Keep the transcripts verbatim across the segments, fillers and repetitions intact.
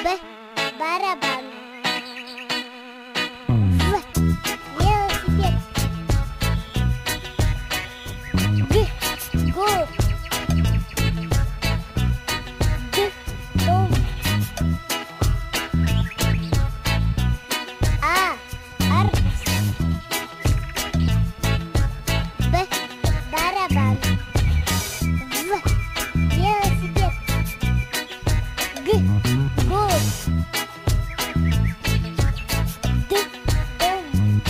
Б. Барабан. В. Велосипед. Г. Голубь. Д. Дом. А. Арбуз. Б. Барабан. В. Велосипед. Г. Голубь. Д. Дом.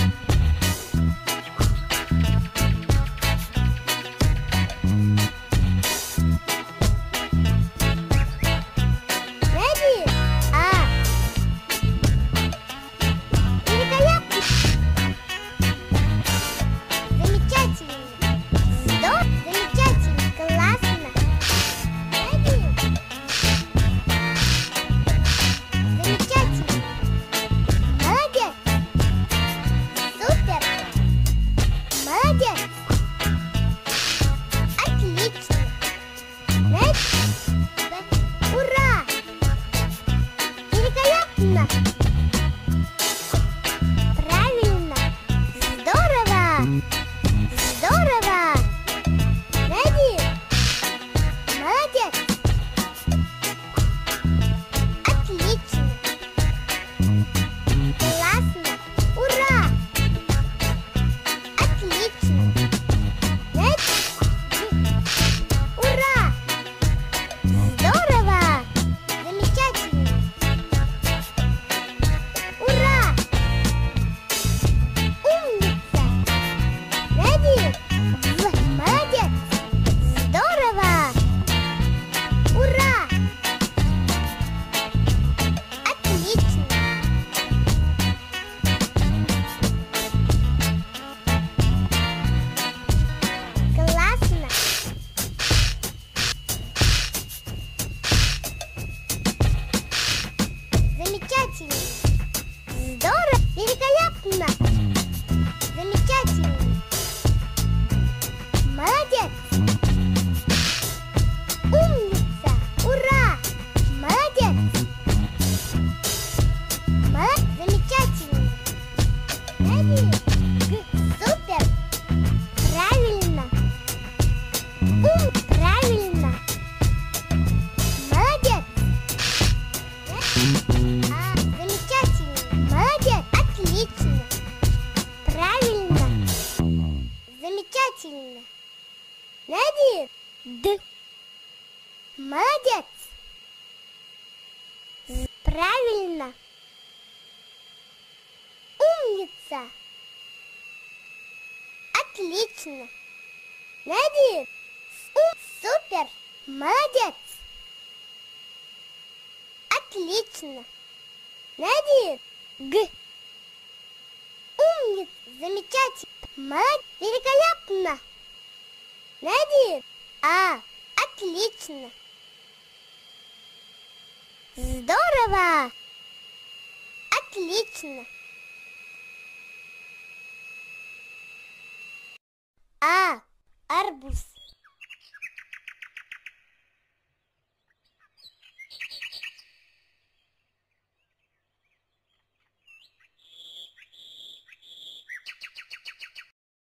Найди. А. Великолепно. Замечательно. Здорово. Замечательно. Классно. Найди. Замечательно. Молодец. Супер. Молодец. Отлично. Найди. Ура. Великолепно. Правильно. Здорово. Здорово. Найди. Молодец. Отлично. Классно. Ура. Отлично. Найди. Ура. Здорово. Замечательно. Ура. Умница. Найди. В. Молодец. Здорово. Ура. Отлично. Классно. Замечательно. Здорово. Великолепно. Замечательно. Молодец. Умница. Ура. Молодец. Молодец. Замечательно. Найди. Г. Супер. Правильно. Ум. Правильно. Молодец. А. Замечательно. Молодец. Отлично. Правильно. Замечательно. Найди. Д. Молодец. З. Правильно. Умница. Отлично. Найди. У. Супер. Молодец. Отлично. Найди. Г. Умница. Замечательно. Молодец. Великолепно. Найди. А. Отлично. Здорово. Отлично. А. Арбуз.